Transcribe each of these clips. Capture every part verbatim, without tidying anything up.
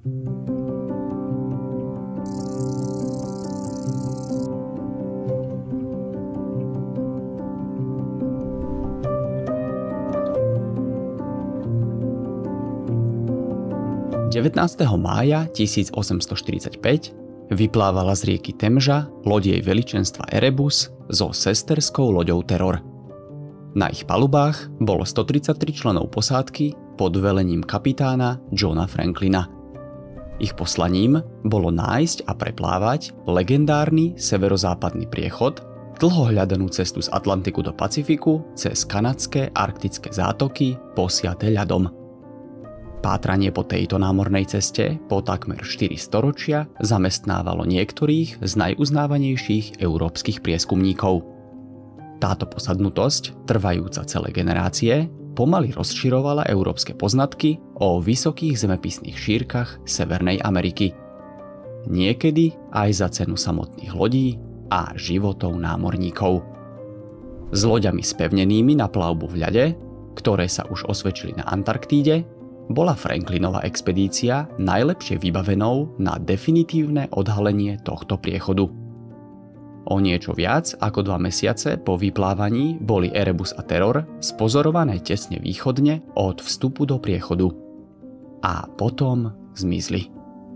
devätnásteho mája tisícosemstoštyridsaťpäť vyplávala z rieky Temža loď jej veličenstva Erebus so sesterskou loďou Terror. Na ich palubách bolo stotridsaťtri členov posádky pod velením kapitána Johna Franklina. Ich poslaním bolo nájsť a preplávať legendárny severozápadný priechod, dlho hľadanú cestu z Atlantiku do Pacifiku cez kanadské arktické zátoky posiaté ľadom. Pátranie po tejto námornej ceste po takmer štyri storočia zamestnávalo niektorých z najuznávanejších európskych prieskumníkov. Táto posadnutosť, trvajúca celé generácie, pomaly rozširovala európske poznatky o vysokých zemepisných šírkach Severnej Ameriky. Niekedy aj za cenu samotných lodí a životov námorníkov. S loďami spevnenými na plavbu v ľade, ktoré sa už osvedčili na Antarktíde, bola Franklinova expedícia najlepšie vybavenou na definitívne odhalenie tohto priechodu. O niečo viac ako dva mesiace po vyplávaní boli Erebus a Terror spozorované tesne východne od vstupu do priechodu. A potom zmizli.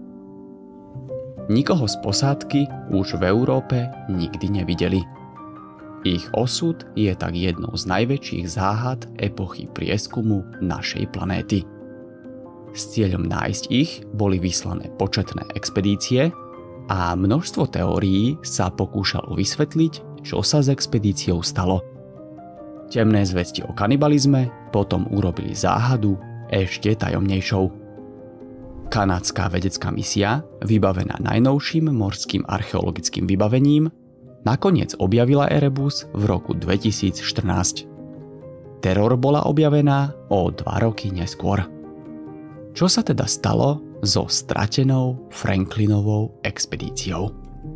Nikoho z posádky už v Európe nikdy nevideli. Ich osud je tak jednou z najväčších záhad epochy prieskumu našej planéty. S cieľom nájsť ich boli vyslané početné expedície a množstvo teórií sa pokúšalo vysvetliť, čo sa s expedíciou stalo. Temné zvesti o kanibalizme potom urobili záhadu ešte tajomnejšou. Kanadská vedecká misia, vybavená najnovším morským archeologickým vybavením, nakoniec objavila Erebus v roku dvetisícštrnásť. Terror bola objavená o dva roky neskôr. Čo sa teda stalo so stratenou Franklinovou expedíciou?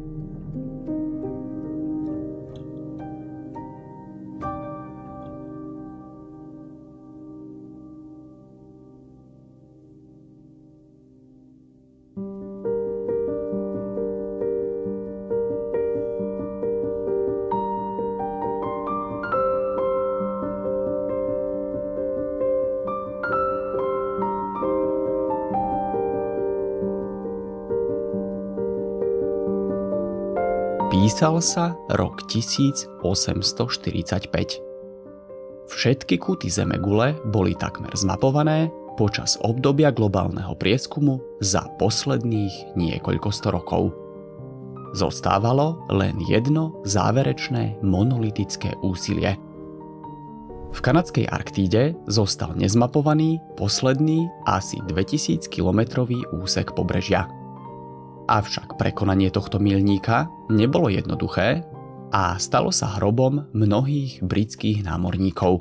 Písal sa rok tisícosemstoštyridsaťpäť. Všetky kúty Zemegule boli takmer zmapované počas obdobia globálneho prieskumu za posledných niekoľko sto rokov. Zostávalo len jedno záverečné monolitické úsilie. V kanadskej Arktíde zostal nezmapovaný posledný asi dvetisíc kilometrový úsek pobrežia. Avšak prekonanie tohto milníka nebolo jednoduché a stalo sa hrobom mnohých britských námorníkov.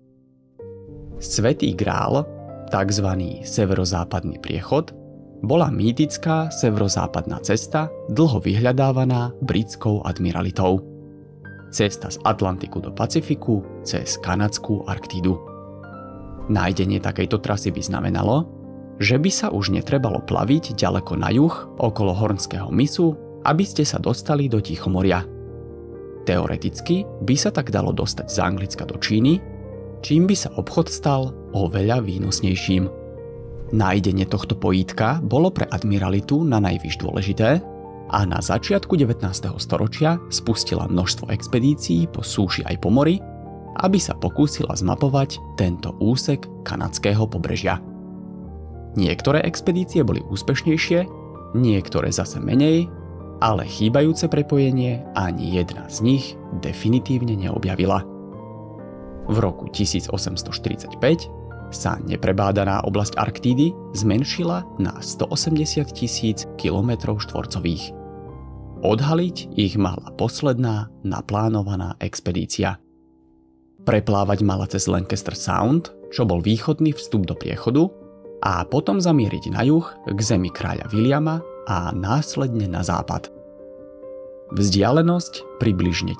Svätý grál, tzv. Severozápadný priechod, bola mýtická severozápadná cesta, dlho vyhľadávaná britskou admiralitou. Cesta z Atlantiku do Pacifiku cez kanadskú Arktídu. Nájdenie takejto trasy by znamenalo, že by sa už netrebalo plaviť ďaleko na juh okolo Hornského mysu, aby ste sa dostali do Tichomoria. Teoreticky by sa tak dalo dostať z Anglicka do Číny, čím by sa obchod stal oveľa výnosnejším. Nájdenie tohto pojítka bolo pre admiralitu na najvyš dôležité a na začiatku devätnásteho storočia spustila množstvo expedícií po súši aj po mori, aby sa pokúsila zmapovať tento úsek kanadského pobrežia. Niektoré expedície boli úspešnejšie, niektoré zase menej, ale chýbajúce prepojenie ani jedna z nich definitívne neobjavila. V roku tisícosemstoštyridsaťpäť sa neprebádaná oblasť Arktídy zmenšila na stoosemdesiat tisíc kilometrov štvorcových. Odhaliť ich mala posledná naplánovaná expedícia. Preplávať mala cez Lancaster Sound, čo bol východný vstup do priechodu, a potom zamieriť na juh k zemi kráľa Williama a následne na západ. Vzdialenosť približne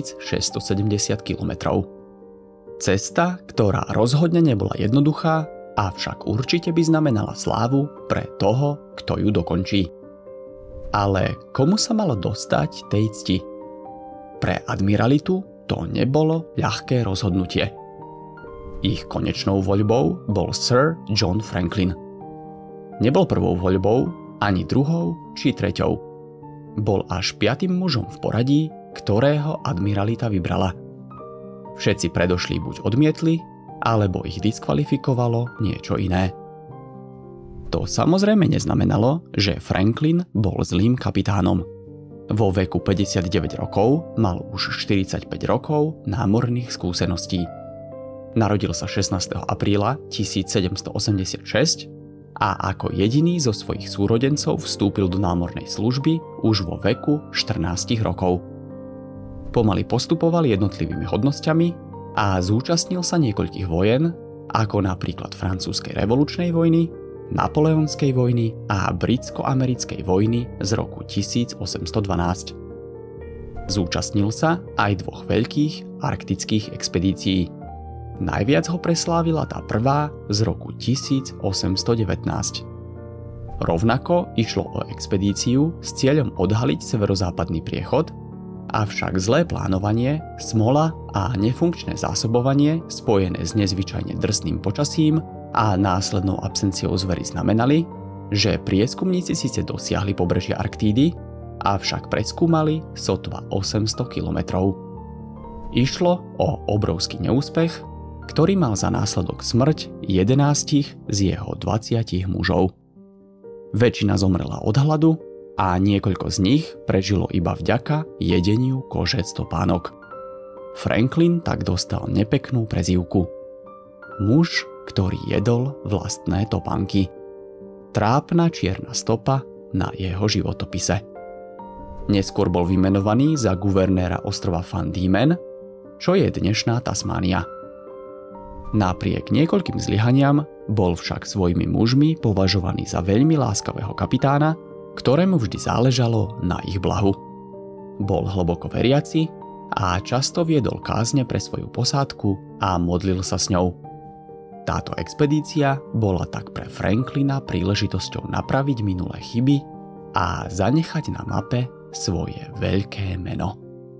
tisícšesťstosedemdesiat kilometrov. Cesta, ktorá rozhodne nebola jednoduchá avšak určite by znamenala slávu pre toho, kto ju dokončí. Ale komu sa malo dostať tej cti? Pre admiralitu to nebolo ľahké rozhodnutie. Ich konečnou voľbou bol Sir John Franklin. Nebol prvou voľbou, ani druhou či treťou. Bol až piatym mužom v poradí, ktorého admiralita vybrala. Všetci predošli buď odmietli, alebo ich diskvalifikovalo niečo iné. To samozrejme neznamenalo, že Franklin bol zlým kapitánom. Vo veku päťdesiatdeväť rokov mal už štyridsaťpäť rokov námorných skúseností. Narodil sa šestnásteho apríla tisícsedemstoosemdesiatšesť a ako jediný zo svojich súrodencov vstúpil do námornej služby už vo veku štrnásť rokov. Pomaly postupoval jednotlivými hodnosťami a zúčastnil sa niekoľkých vojen, ako napríklad francúzskej revolučnej vojny, napoleonskej vojny a britsko-americkej vojny z roku tisícosemstodvanásť. Zúčastnil sa aj dvoch veľkých arktických expedícií. Najviac ho preslávila tá prvá z roku tisícosemstodevätnásť. Rovnako išlo o expedíciu s cieľom odhaliť severozápadný priechod, avšak zlé plánovanie, smola a nefunkčné zásobovanie spojené s nezvyčajne drsným počasím a následnou absenciou zvery znamenali, že prieskumníci síce dosiahli pobrežie Arktídy, avšak preskúmali sotva osemsto kilometrov. Išlo o obrovský neúspech, ktorý mal za následok smrť jedenástich z jeho dvadsiatich mužov. Väčšina zomrela od hladu a niekoľko z nich prežilo iba vďaka jedeniu kože z topánok. Franklin tak dostal nepeknú prezývku. Muž, ktorý jedol vlastné topánky. Trápna čierna stopa na jeho životopise. Neskôr bol vymenovaný za guvernéra ostrova Van Diemen, čo je dnešná Tasmánia. Napriek niekoľkým zlyhaniam bol však svojimi mužmi považovaný za veľmi láskavého kapitána, ktorému vždy záležalo na ich blahu. Bol hlboko veriaci a často viedol kázne pre svoju posádku a modlil sa s ňou. Táto expedícia bola tak pre Franklina príležitosťou napraviť minulé chyby a zanechať na mape svoje veľké meno.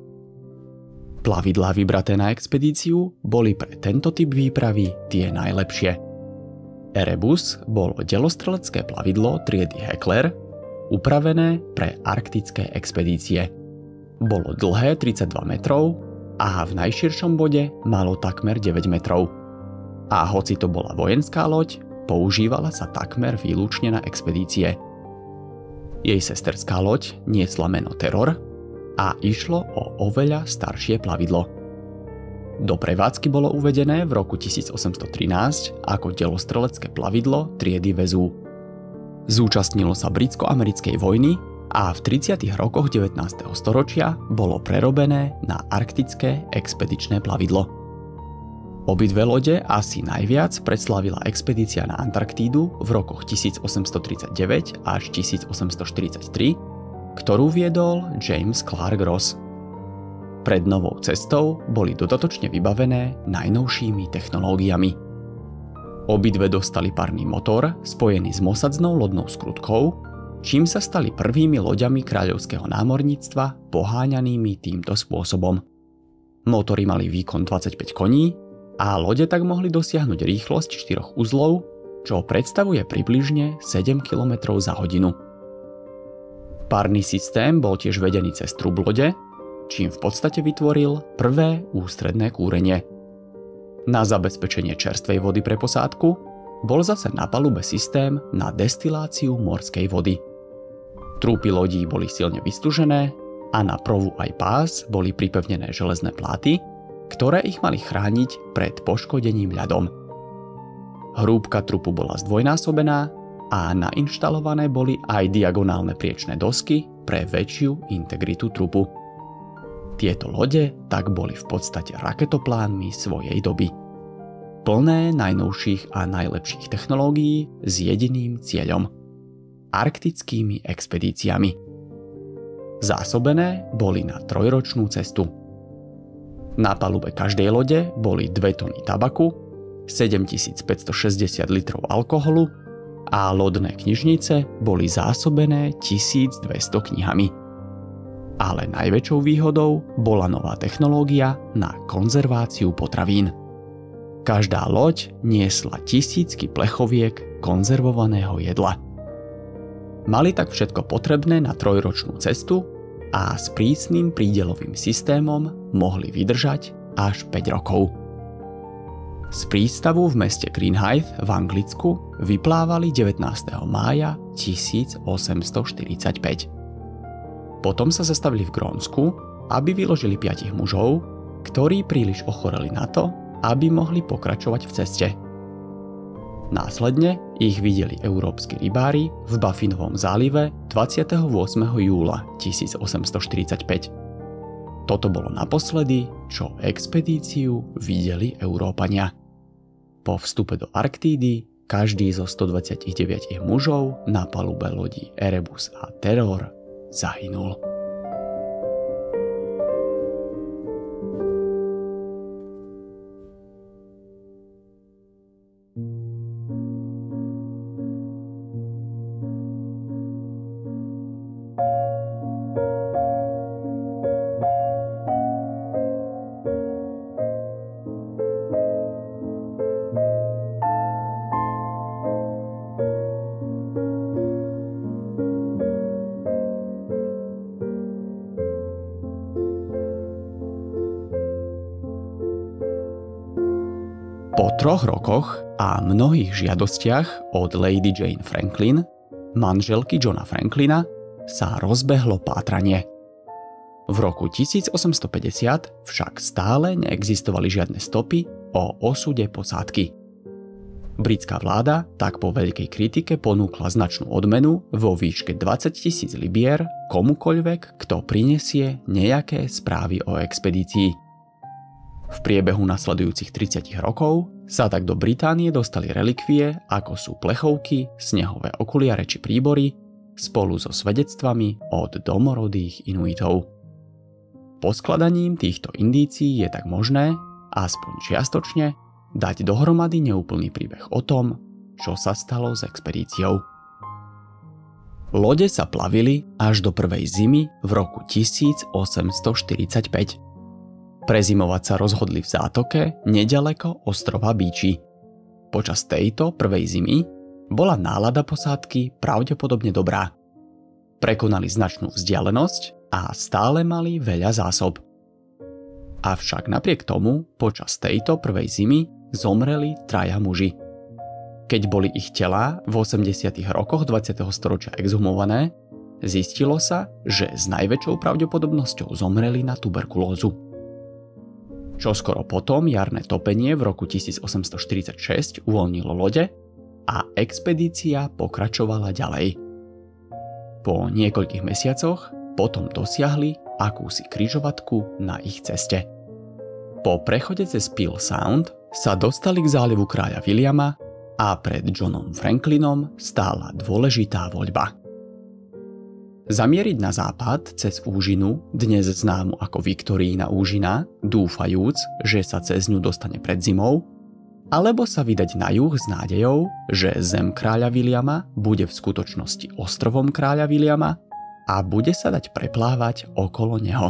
Plavidlá vybraté na expedíciu boli pre tento typ výpravy tie najlepšie. Erebus bolo delostrelecké plavidlo triedy Heckler, upravené pre arktické expedície. Bolo dlhé tridsaťdva metrov a v najširšom bode malo takmer deväť metrov. A hoci to bola vojenská loď, používala sa takmer výlučne na expedície. Jej sesterská loď niesla meno Terror a išlo o oveľa staršie plavidlo. Do prevádzky bolo uvedené v roku tisícosemstotrinásť ako delostrelecké plavidlo triedy Vezu. Zúčastnilo sa britsko-americkej vojny a v tridsiatych rokoch devätnásteho storočia bolo prerobené na arktické expedičné plavidlo. Obidve lode asi najviac preslávila expedícia na Antarktídu v rokoch tisícosemstotridsaťdeväť až tisícosemstoštyridsaťtri, ktorú viedol James Clark Ross. Pred novou cestou boli dodatočne vybavené najnovšími technológiami. Obidve dostali parný motor spojený s mosadznou lodnou skrutkou, čím sa stali prvými loďami kráľovského námorníctva poháňanými týmto spôsobom. Motory mali výkon dvadsaťpäť koní a lode tak mohli dosiahnuť rýchlosť štyroch uzlov, čo predstavuje približne sedem kilometrov za hodinu. Párny systém bol tiež vedený cez trub lode, čím v podstate vytvoril prvé ústredné kúrenie. Na zabezpečenie čerstvej vody pre posádku bol zase na palube systém na destiláciu morskej vody. Trúpy lodí boli silne vystúžené a na provu aj pás boli pripevnené železné pláty, ktoré ich mali chrániť pred poškodením ľadom. Hrúbka trupu bola zdvojnásobená a nainštalované boli aj diagonálne priečné dosky pre väčšiu integritu trupu. Tieto lode tak boli v podstate raketoplánmi svojej doby. Plné najnovších a najlepších technológií s jediným cieľom – arktickými expedíciami. Zásobené boli na trojročnú cestu. Na palube každej lode boli dve tony tabaku, sedemtisícpäťstošesťdesiat litrov alkoholu a lodné knižnice boli zásobené tisícdvesto knihami. Ale najväčšou výhodou bola nová technológia na konzerváciu potravín. Každá loď niesla tisícky plechoviek konzervovaného jedla. Mali tak všetko potrebné na trojročnú cestu a s prísnym prídelovým systémom mohli vydržať až päť rokov. Z prístavu v meste Greenhithe v Anglicku vyplávali devätnásteho mája tisícosemstoštyridsaťpäť. Potom sa zastavili v Grónsku, aby vyložili piatich mužov, ktorí príliš ochoreli na to, aby mohli pokračovať v ceste. Následne ich videli európski rybári v Baffinovom zálive dvadsiateho ôsmeho júla tisícosemstoštyridsaťpäť. Toto bolo naposledy, čo expedíciu videli Európania. Po vstupe do Arktídy každý zo stodvadsaťdeväť mužov na palube lodí Erebus a Terror zahynul. Po troch rokoch a mnohých žiadostiach od Lady Jane Franklin, manželky Johna Franklina, sa rozbehlo pátranie. V roku tisícosemstopäťdesiat však stále neexistovali žiadne stopy o osude posádky. Britská vláda tak po veľkej kritike ponúkla značnú odmenu vo výške dvadsaťtisíc libier komukoľvek, kto prinesie nejaké správy o expedícii. V priebehu nasledujúcich tridsať rokov sa tak do Británie dostali relikvie, ako sú plechovky, snehové okuliare či príbory, spolu so svedectvami od domorodých Inuitov. Poskladaním týchto indícií je tak možné, aspoň čiastočne, dať dohromady neúplný príbeh o tom, čo sa stalo s expedíciou. Lode sa plavili až do prvej zimy v roku tisícosemstoštyridsaťpäť. Prezimovať sa rozhodli v zátoke neďaleko ostrova Beachy. Počas tejto prvej zimy bola nálada posádky pravdepodobne dobrá. Prekonali značnú vzdialenosť a stále mali veľa zásob. Avšak napriek tomu počas tejto prvej zimy zomreli traja muži. Keď boli ich telá v osemdesiatych rokoch dvadsiateho storočia exhumované, zistilo sa, že s najväčšou pravdepodobnosťou zomreli na tuberkulózu. Čoskoro potom jarné topenie v roku tisícosemstoštyridsaťšesť uvoľnilo lode a expedícia pokračovala ďalej. Po niekoľkých mesiacoch potom dosiahli akúsi križovatku na ich ceste. Po prechode cez Peel Sound sa dostali k zálivu kráľa Williama a pred Johnom Franklinom stála dôležitá voľba. Zamieriť na západ cez úžinu, dnes známu ako Viktorína úžina, dúfajúc, že sa cez ňu dostane pred zimou, alebo sa vydať na juh s nádejou, že zem kráľa Williama bude v skutočnosti ostrovom kráľa Williama a bude sa dať preplávať okolo neho.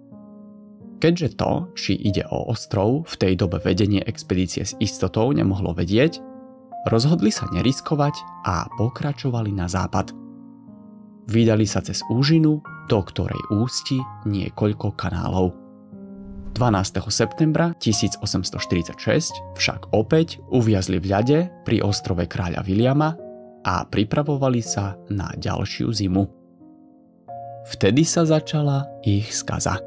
Keďže to, či ide o ostrov, v tej dobe vedenie expedície s istotou nemohlo vedieť, rozhodli sa neriskovať a pokračovali na západ. Vydali sa cez úžinu, do ktorej ústi niekoľko kanálov. dvanásteho septembra tisícosemstoštyridsaťšesť však opäť uviazli v ľade pri ostrove kráľa Williama a pripravovali sa na ďalšiu zimu. Vtedy sa začala ich skaza.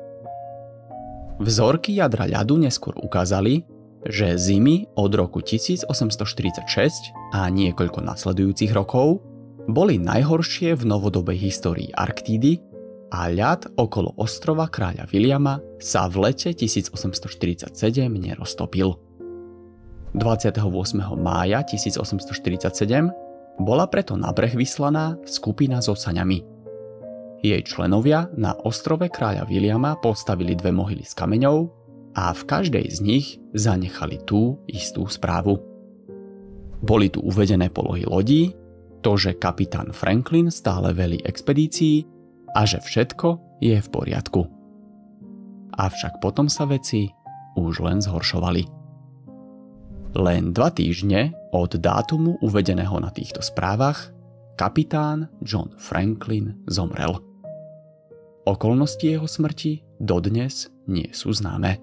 Vzorky jadra ľadu neskôr ukázali, že zimy od roku tisícosemstoštyridsaťšesť a niekoľko nasledujúcich rokov boli najhoršie v novodobej histórii Arktídy a ľad okolo ostrova kráľa Williama sa v lete tisícosemstoštyridsaťsedem neroztopil. dvadsiateho ôsmeho mája tisícosemstoštyridsaťsedem bola preto na breh vyslaná skupina so saňami. Jej členovia na ostrove kráľa Williama postavili dve mohyly z kameňov a v každej z nich zanechali tú istú správu. Boli tu uvedené polohy lodí, to, že kapitán Franklin stále velí expedícii a že všetko je v poriadku. Avšak potom sa veci už len zhoršovali. Len dva týždne od dátumu uvedeného na týchto správach kapitán John Franklin zomrel. Okolnosti jeho smrti dodnes nie sú známe.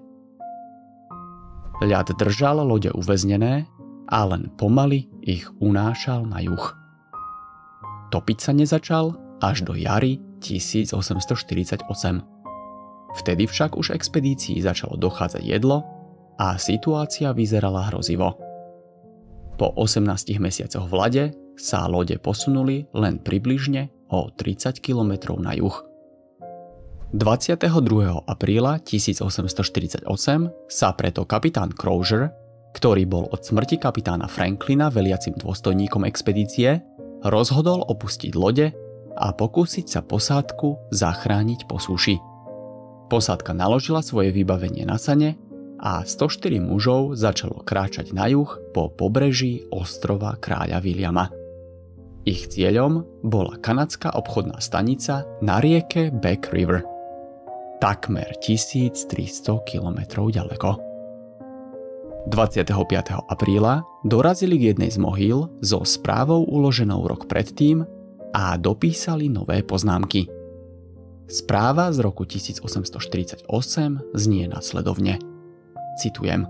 Ľad držal lode uväznené a len pomaly ich unášal na juh. Topiť sa nezačal až do jary tisícosemstoštyridsaťosem. Vtedy však už expedícii začalo dochádzať jedlo a situácia vyzerala hrozivo. Po osemnástich mesiacoch v lade sa lode posunuli len približne o tridsať kilometrov na juh. dvadsiateho druhého apríla tisícosemstoštyridsaťosem sa preto kapitán Crozier, ktorý bol od smrti kapitána Franklina veliacim dôstojníkom expedície, rozhodol opustiť lode a pokúsiť sa posádku zachrániť po súši. Posádka naložila svoje vybavenie na sane a stoštyri mužov začalo kráčať na juh po pobreží ostrova kráľa Williama. Ich cieľom bola kanadská obchodná stanica na rieke Back River, takmer tisíctristo kilometrov ďaleko. dvadsiateho piateho apríla dorazili k jednej z mohýl so správou uloženou rok predtým a dopísali nové poznámky. Správa z roku tisícosemstoštyridsaťosem znie nasledovne. Citujem.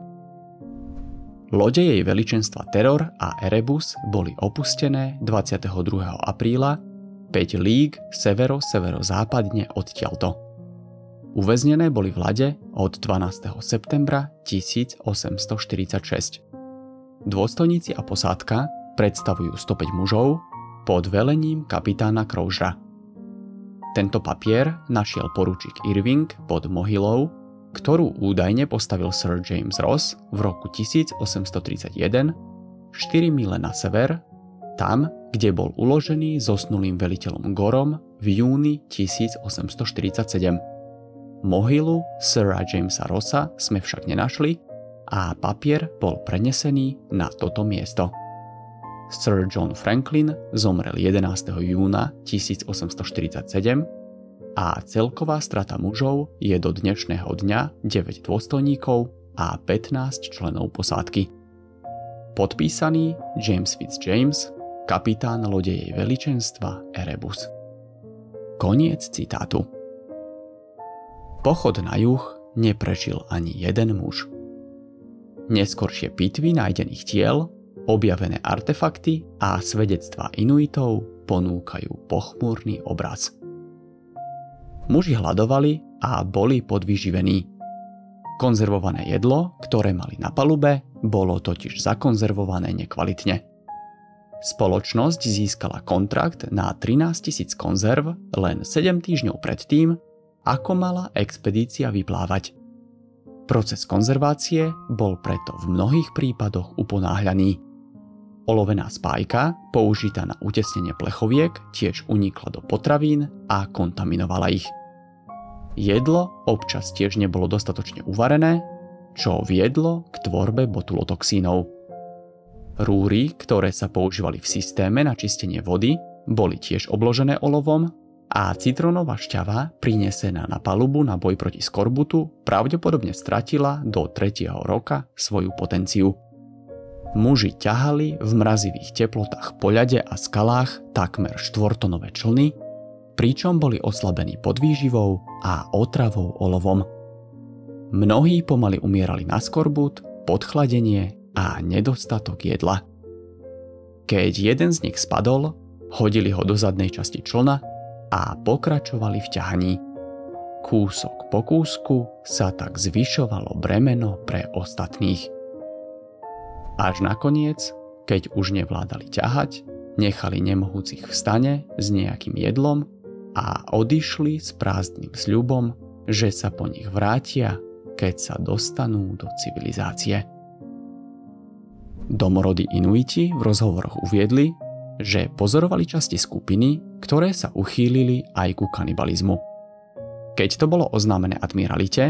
Lode jej veličenstva Terror a Erebus boli opustené dvadsiateho druhého apríla päť líg severo-severozápadne odtiaľto. Uväznené boli v lade od dvanásteho septembra tisícosemstoštyridsaťšesť. Dôstojníci a posádka predstavujú stopäť mužov pod velením kapitána Croziera. Tento papier našiel poručík Irving pod mohylou, ktorú údajne postavil Sir James Ross v roku tisícosemstotridsaťjeden, štyri mile na sever, tam, kde bol uložený zosnulým veliteľom Gorom v júni tisícosemstoštyridsaťsedem. Mohylu Sira Jamesa Rossa sme však nenašli a papier bol prenesený na toto miesto. Sir John Franklin zomrel jedenásteho júna tisícosemstoštyridsaťsedem a celková strata mužov je do dnešného dňa deväť dôstojníkov a pätnásť členov posádky. Podpísaný James Fitzjames, kapitán lode jej veličenstva Erebus. Koniec citátu. Pochod na juh neprežil ani jeden muž. Neskoršie pitvy nájdených tiel, objavené artefakty a svedectvá Inuitov ponúkajú pochmúrny obraz. Muži hladovali a boli podvyživení. Konzervované jedlo, ktoré mali na palube, bolo totiž zakonzervované nekvalitne. Spoločnosť získala kontrakt na trinásťtisíc konzerv len sedem týždňov predtým, ako mala expedícia vyplávať. Proces konzervácie bol preto v mnohých prípadoch uponáhľaný. Olovená spájka, použitá na utesnenie plechoviek, tiež unikla do potravín a kontaminovala ich. Jedlo občas tiež nebolo dostatočne uvarené, čo viedlo k tvorbe botulotoxínov. Rúry, ktoré sa používali v systéme na čistenie vody, boli tiež obložené olovom a citrónová šťava prinesená na palubu na boj proti skorbutu pravdepodobne stratila do tretieho roka svoju potenciu. Muži ťahali v mrazivých teplotách po ľade a skalách takmer štvortonové člny, pričom boli oslabení podvýživou a otravou olovom. Mnohí pomaly umierali na skorbut, podchladenie a nedostatok jedla. Keď jeden z nich spadol, hodili ho do zadnej časti člna a pokračovali v ťahaní. Kúsok po kúsku sa tak zvyšovalo bremeno pre ostatných. Až nakoniec, keď už nevládali ťahať, nechali nemohúcich v stane s nejakým jedlom a odišli s prázdnym sľubom, že sa po nich vrátia, keď sa dostanú do civilizácie. Domorodí Inuiti v rozhovoroch uviedli, že pozorovali časti skupiny, ktoré sa uchýlili aj ku kanibalizmu. Keď to bolo oznámené admiralite,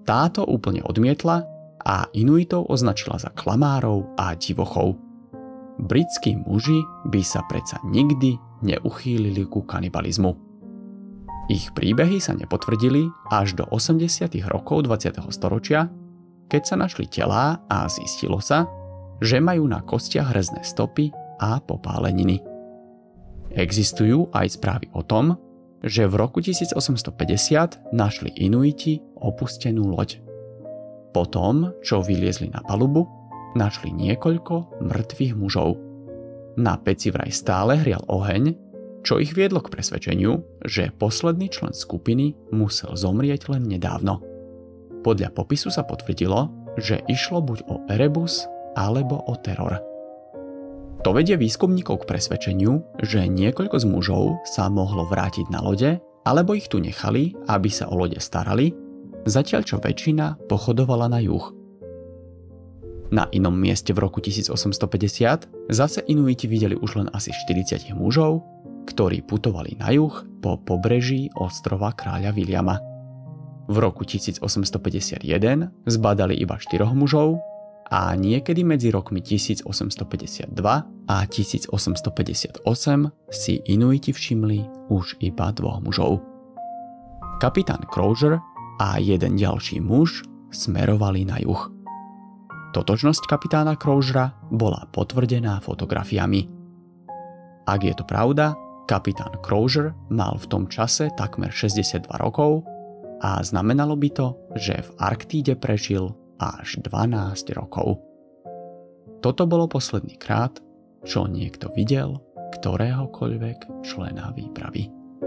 Táto úplne odmietla a Inuitov označila za klamárov a divochov. Britskí muži by sa predsa nikdy neuchýlili ku kanibalizmu. Ich príbehy sa nepotvrdili až do osemdesiatych rokov dvadsiateho storočia, keď sa našli telá a zistilo sa, že majú na kostiach rezné stopy a popáleniny. Existujú aj správy o tom, že v roku tisícosemstopäťdesiat našli Inuiti opustenú loď. Potom, čo vyliezli na palubu, našli niekoľko mŕtvych mužov. Na peci vraj stále hrial oheň, čo ich viedlo k presvedčeniu, že posledný člen skupiny musel zomrieť len nedávno. Podľa popisu sa potvrdilo, že išlo buď o Erebus alebo o teror. To vedie výskumníkov k presvedčeniu, že niekoľko z mužov sa mohlo vrátiť na lode, alebo ich tu nechali, aby sa o lode starali, zatiaľ čo väčšina pochodovala na juh. Na inom mieste v roku tisícosemstopäťdesiat zase Inuiti videli už len asi štyridsať mužov, ktorí putovali na juh po pobreží ostrova kráľa Williama. V roku tisícosemstopäťdesiatjeden zbadali iba štyroch mužov a niekedy medzi rokmi tisícosemstopäťdesiatdva a tisícosemstopäťdesiatosem si Inuiti všimli už iba dvoch mužov. Kapitán Crozier a jeden ďalší muž smerovali na juh. Totožnosť kapitána Croziera bola potvrdená fotografiami. Ak je to pravda, kapitán Crozier mal v tom čase takmer šesťdesiatdva rokov a znamenalo by to, že v Arktíde prežil až dvanásť rokov. Toto bolo posledný krát, čo niekto videl ktoréhokoľvek člena výpravy.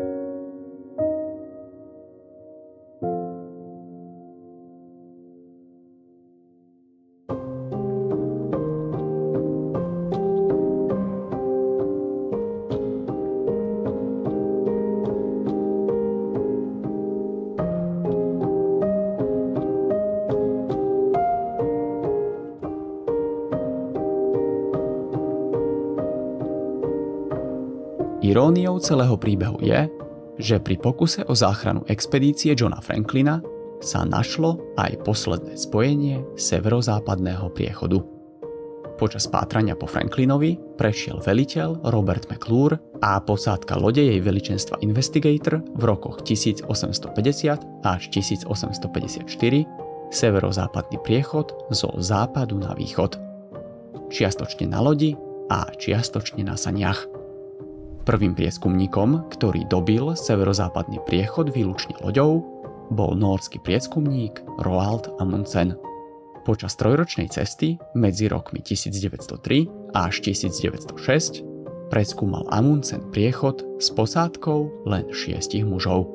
Iróniou celého príbehu je, že pri pokuse o záchranu expedície Johna Franklina sa našlo aj posledné spojenie severozápadného priechodu. Počas pátrania po Franklinovi prešiel veliteľ Robert McClure a posádka lode jej veličenstva Investigator v rokoch tisícosemstopäťdesiat až tisícosemstopäťdesiatštyri severozápadný priechod zo západu na východ. Čiastočne na lodi a čiastočne na saniach. Prvým prieskumníkom, ktorý dobil severozápadný priechod výlučne loďou, bol nórsky prieskumník Roald Amundsen. Počas trojročnej cesty medzi rokmi tisícdeväťstotri až tisícdeväťstošesť preskúmal Amundsen priechod s posádkou len šiestich mužov.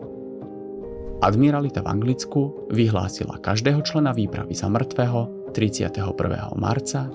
Admiralita v Anglicku vyhlásila každého člena výpravy za mŕtvého tridsiateho prvého marca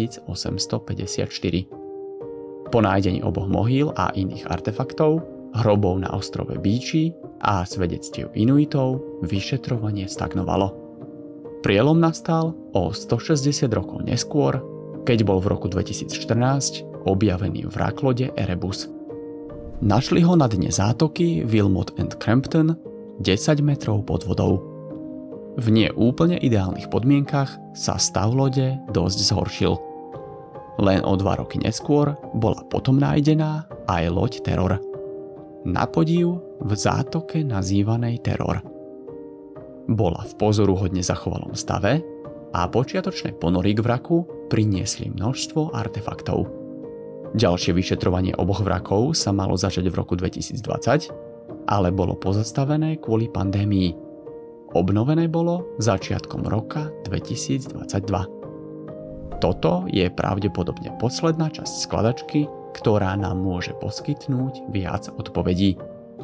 tisícosemstopäťdesiatštyri. Po nájdení oboch mohýl a iných artefaktov, hrobov na ostrove Beachy a svedectiev Inuitov vyšetrovanie stagnovalo. Prielom nastal o stošesťdesiat rokov neskôr, keď bol v roku dvetisícštrnásť objavený vrak lode Erebus. Našli ho na dne zátoky Wilmot and Crampton desať metrov pod vodou. V nie úplne ideálnych podmienkach sa stav lode dosť zhoršil. Len o dva roky neskôr bola potom nájdená aj loď Terror. Na podiv v zátoke nazývanej Terror. Bola v pozoruhodne zachovalom stave a počiatočné ponory k vraku priniesli množstvo artefaktov. Ďalšie vyšetrovanie oboch vrakov sa malo začať v roku dvetisícdvadsať, ale bolo pozastavené kvôli pandémii. Obnovené bolo začiatkom roka dvetisícdvadsaťdva. Toto je pravdepodobne posledná časť skladačky, ktorá nám môže poskytnúť viac odpovedí.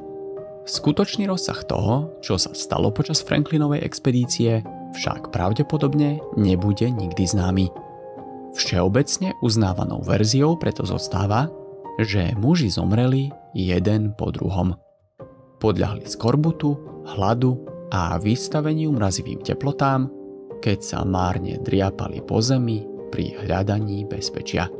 Skutočný rozsah toho, čo sa stalo počas Franklinovej expedície, však pravdepodobne nebude nikdy známy. Všeobecne uznávanou verziou preto zostáva, že muži zomreli jeden po druhom. Podľahli skorbutu, hladu a vystaveniu mrazivým teplotám, keď sa márne driapali po zemi pri hľadaní bezpečia.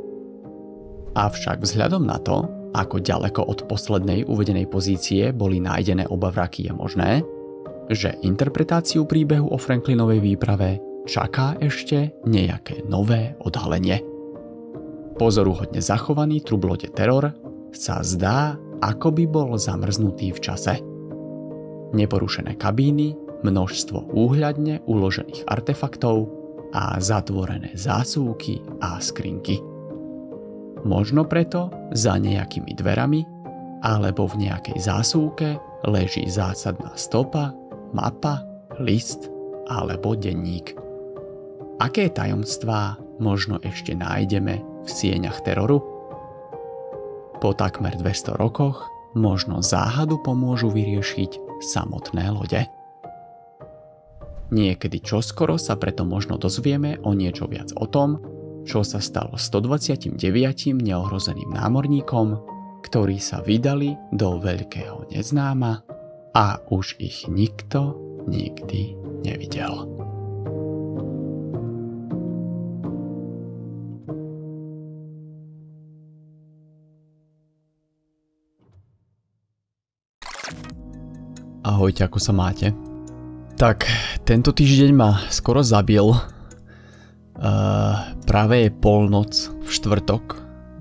Avšak vzhľadom na to, ako ďaleko od poslednej uvedenej pozície boli nájdené oba vraky je možné, že interpretáciu príbehu o Franklinovej výprave čaká ešte nejaké nové odhalenie. Pozoruhodne zachovaný trublode teror sa zdá, ako by bol zamrznutý v čase. Neporušené kabíny, množstvo úhľadne uložených artefaktov a zatvorené zásuvky a skrinky. Možno preto za nejakými dverami alebo v nejakej zásuvke leží zásadná stopa, mapa, list alebo denník. Aké tajomstvá možno ešte nájdeme v sieňach teroru? Po takmer dvesto rokoch možno záhadu pomôžu vyriešiť samotné lode. Niekedy čoskoro sa preto možno dozvieme o niečo viac o tom, čo sa stalo stodvadsaťdeväť neohrozeným námorníkom, ktorí sa vydali do veľkého neznáma a už ich nikto nikdy nevidel. Ahojte, ako sa máte? Tak, tento týždeň ma skoro zabil. Uh, práve je polnoc v štvrtok.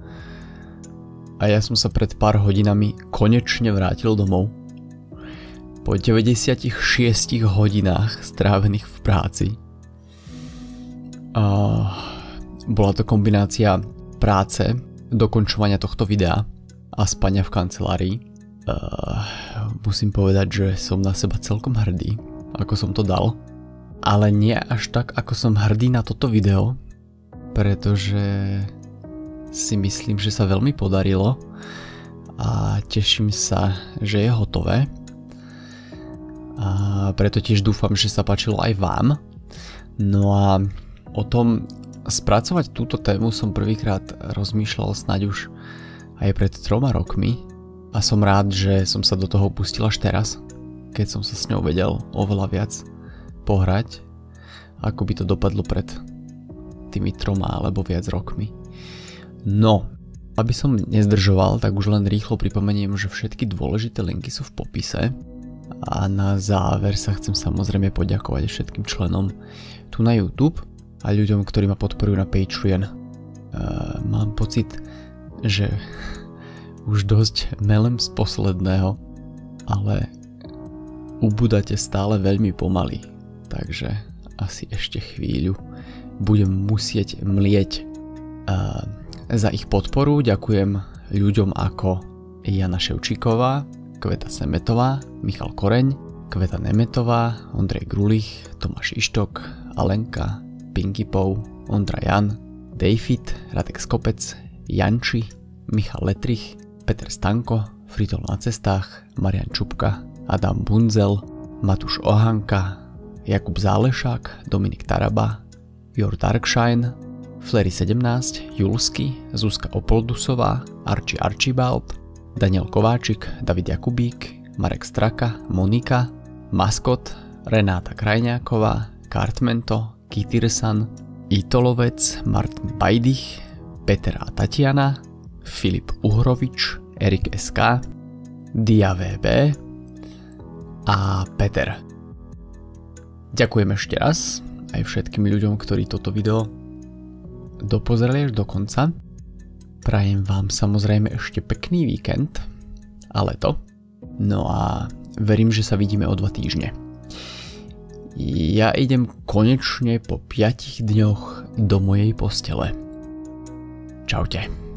A ja som sa pred pár hodinami konečne vrátil domov. Po deväťdesiatich šiestich hodinách strávených v práci. Uh, bola to kombinácia práce, dokončovania tohto videa a spania v kancelárii. Uh, musím povedať, že som na seba celkom hrdý, ako som to dal. Ale nie až tak, ako som hrdý na toto video, pretože si myslím, že sa veľmi podarilo a teším sa, že je hotové. A preto tiež dúfam, že sa páčilo aj vám. No a o tom spracovať túto tému som prvýkrát rozmýšľal snáď už aj pred troma rokmi. A som rád, že som sa do toho pustil až teraz, keď som sa s ňou vedel oveľa viac pohrať, ako by to dopadlo pred tými troma alebo viac rokmi. No, aby som nezdržoval, tak už len rýchlo pripomeniem, že všetky dôležité linky sú v popise. A na záver sa chcem samozrejme poďakovať všetkým členom tu na YouTube a ľuďom, ktorí ma podporujú na Patreon. Uh, mám pocit, že už dosť melem z posledného, ale ubúdate stále veľmi pomaly, takže asi ešte chvíľu budem musieť mlieť. Uh, za ich podporu ďakujem ľuďom ako Jana Ševčíková, Kveta Semetová, Michal Koreň, Kveta Nemetová, Ondrej Grulich, Tomáš Ištok, Alenka, Pinky Pou, Ondra Jan, David, Radek Skopec, Janči, Michal Letrich, Peter Stanko, Fritol na cestách, Marian Čupka, Adam Bunzel, Matúš Ohanka, Jakub Zálešák, Dominik Taraba, Jor Darkshine, Flery sedemnásť, Julsky, Zuzka Opoldusová, Arči Archibald, Daniel Kováčik, David Jakubík, Marek Straka, Monika, Maskot, Renáta Krajňáková, Kartmento, Kytyrsan, Itolovec, Martin Bajdich, Peter a Tatiana, Filip Uhrovič, Erik es ká, Dia vé bé a Peter. Ďakujem ešte raz aj všetkým ľuďom, ktorí toto video dopozreli až do konca. Prajem vám samozrejme ešte pekný víkend a leto. No a verím, že sa vidíme o dva týždne. Ja idem konečne po piatich dňoch do mojej postele. Čaute.